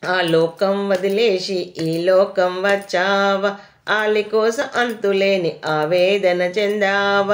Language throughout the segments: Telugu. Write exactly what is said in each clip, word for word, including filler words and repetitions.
ఆ లోకం వదిలేసి ఈ లోకం వచ్చావా, ఆలి కోసం అంతులేని ఆవేదన చెందావ,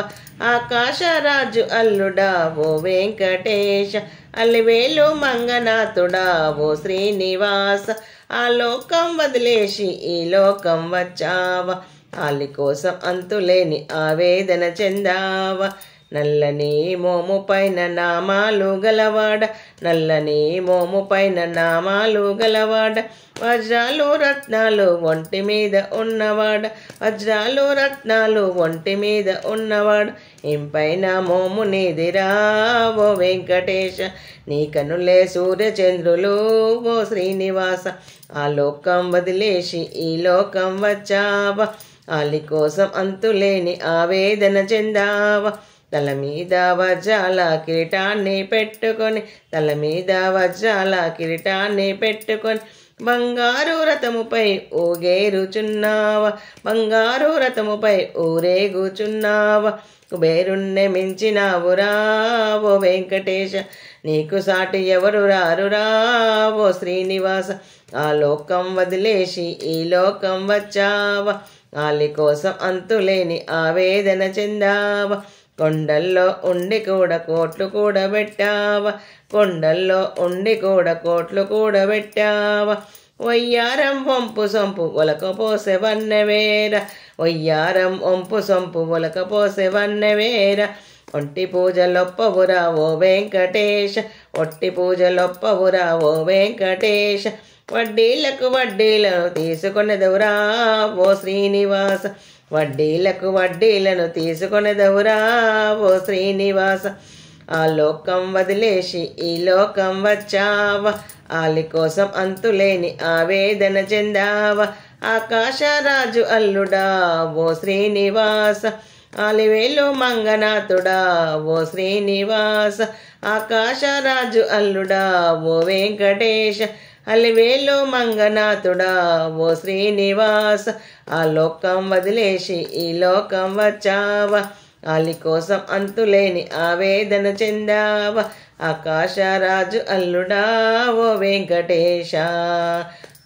ఆకాశరాజు అల్లుడా ఓ వెంకటేశ, అలివేలు మంగనాథుడా ఓ శ్రీనివాస, ఆ లోకం వదిలేసి ఈ లోకం వచ్చావా, ఆలి కోసం అంతులేని ఆవేదన చెందావ. నల్లని మోము పైన నామాలు గలవాడ, నల్లని మోము పైన నామాలు గలవాడ, వజ్రాలు రత్నాలు ఒంటి మీద ఉన్నవాడ, వజ్రాలు రత్నాలు ఒంటి మీద ఉన్నవాడ, ఇంపైన మోము నీదిరా ఓ వెంకటేశ, నీ కనులే సూర్యచంద్రులు ఓ శ్రీనివాస, ఆ లోకం వదిలేసి ఈ లోకం వచ్చావా, ఆలి కోసం అంతులేని ఆవేదన చెందావా. తల మీద వజ్రాల కిరీటాన్ని పెట్టుకొని, తల మీద వజ్రాల కిరీటాన్ని పెట్టుకొని, బంగారు రథముపై ఊగేరుచున్నావా, బంగారు రథముపై ఊరేగుచున్నావా, కుబేరుణ్ణి మించినావురా ఓ వెంకటేశ, నీకు సాటి ఎవరు రారురా ఓ శ్రీనివాస, ఆ లోకం వదిలేసి ఈ లోకం వచ్చావా, ఆలి కోసం అంతులేని ఆవేదన చెందావా. కొండల్లో ఉండి కూడా కోట్లు కూడబెట్టావా, కొండల్లో ఉండి కూడా కోట్లు కూడబెట్టావా, వయ్యారం వంపు సొంపు ఒలకపోసే వన్నెవేర, వయ్యారం వంపు సొంపు ఒలకపోసే వన్నెవేర, ఒంటి పూజలొప్పవురా ఓ వెంకటేశ, ఒట్టి పూజలొప్పవురా ఓ వెంకటేశ, వడ్డీలకు వడ్డీలను తీసుకొనెదవురా ఓ శ్రీనివాస, వడ్డీలకు వడ్డీలను తీసుకొనెదవురా ఓ శ్రీనివాస, ఆ లోకం వదిలేసి ఈ లోకం వచ్చావా, ఆలి కోసం అంతులేని ఆవేదన చెందావా, ఆకాశరాజు అల్లుడా ఓ శ్రీనివాస, ఆలివేలు మంగనాథుడా ఓ శ్రీనివాస, ఆకాశరాజు అల్లుడా ఓ వెంకటేశ, అలివేలు మంగనాథుడా ఓ శ్రీనివాస, ఆ లోకం వదిలేసి ఈ లోకం వచ్చావా, ఆలి కోసం అంతులేని ఆవేదన చెందావా, ఆకాశరాజు అల్లుడా ఓ వెంకటేశ.